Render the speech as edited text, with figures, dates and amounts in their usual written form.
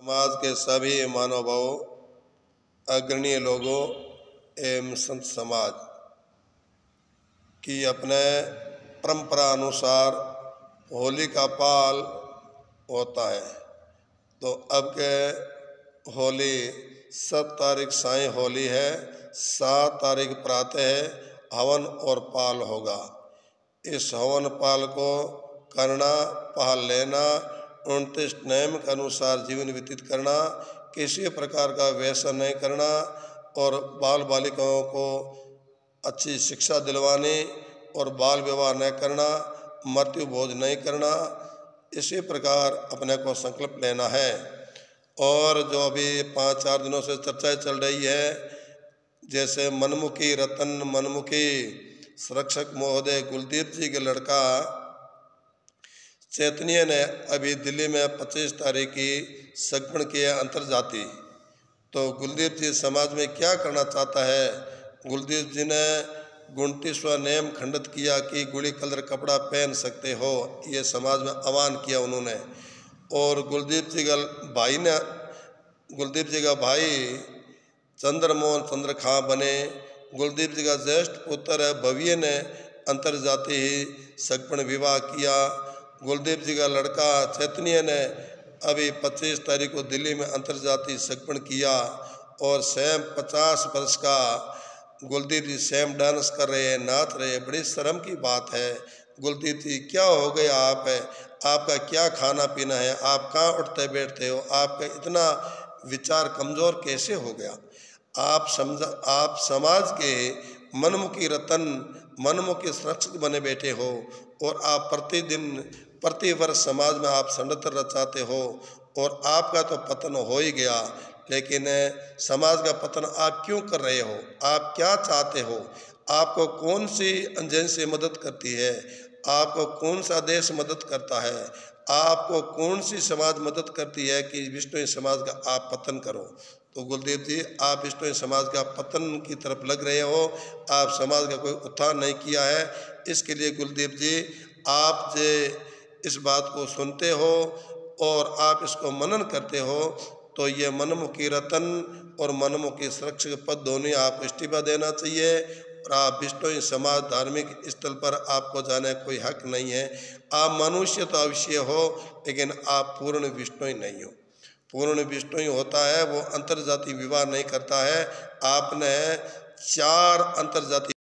समाज के सभी महानुभावों, अग्रणीय लोगों एवं संत समाज की अपने परंपरा अनुसार होली का पाल होता है। तो अब के होली 7 तारीख साई होली है, 7 तारीख प्रातः हवन और पाल होगा। इस हवन पाल को करना, पाल लेना, 29 नियम के अनुसार जीवन व्यतीत करना, किसी प्रकार का व्यसन नहीं करना और बाल बालिकाओं को अच्छी शिक्षा दिलवानी और बाल विवाह नहीं करना, मृत्यु भोज नहीं करना, इसी प्रकार अपने को संकल्प लेना है। और जो अभी 5-4 दिनों से चर्चाएं चल रही है, जैसे मनमुखी रतन मनमुखी संरक्षक महोदय गुलदीप जी के लड़का चैतन्य ने अभी दिल्ली में 25 तारीख की सगपन किया अंतर्जातीय। तो गुलदीप जी समाज में क्या करना चाहता है? गुलदीप जी ने 29वां नियम खंडित किया कि गुड़ी कलर कपड़ा पहन सकते हो, ये समाज में आह्वान किया उन्होंने। और गुलदीप जी का भाई चंद्रमोहन चंद्र खां बने। गुलदीप जी का ज्येष्ठ पुत्र है भव्य ने अंतर्जातीय ही सगपन विवाह किया। गुलदीप जी का लड़का चैतन्य ने अभी 25 तारीख को दिल्ली में अंतर्जातीय सगपन किया और सेम 50 वर्ष का गुलदीप जी सेम डांस कर रहे हैं, नाच रहे हैं। बड़ी शर्म की बात है। गुलदीप जी क्या हो गया आप है? आपका क्या खाना पीना है? आप कहाँ उठते बैठते हो? आपका इतना विचार कमज़ोर कैसे हो गया? आप समाज के मनमुखी रतन, मनमुखी संरक्षक बने बैठे हो और आप प्रतिवर्ष समाज में आप षड्यंत्र रचाते हो और आपका तो पतन हो ही गया। लेकिन समाज का पतन आप क्यों कर रहे हो? आप क्या चाहते हो? आपको कौन सी एजेंसी मदद करती है? आपको कौन सा देश मदद करता है? आपको कौन सी समाज मदद करती है कि विष्णु समाज का आप पतन करो? तो गुलदीप जी, आप विष्णु समाज का पतन की तरफ लग रहे हो। आप समाज का कोई उत्थान नहीं किया है। इसके लिए गुलदीप जी, आप जे इस बात को सुनते हो और आप इसको मनन करते हो तो ये मनमुखी रतन और मनमुखी संरक्षक पद दोनों आपको इस्तीफा देना चाहिए और आप विष्णु समाज धार्मिक स्थल पर आपको जाने कोई हक नहीं है। आप मनुष्य तो अवश्य हो, लेकिन आप पूर्ण विष्णु ही नहीं हो। पूर्ण विष्णु ही होता है वो अंतर्जातीय विवाह नहीं करता है। आपने 4 अंतर्जातीय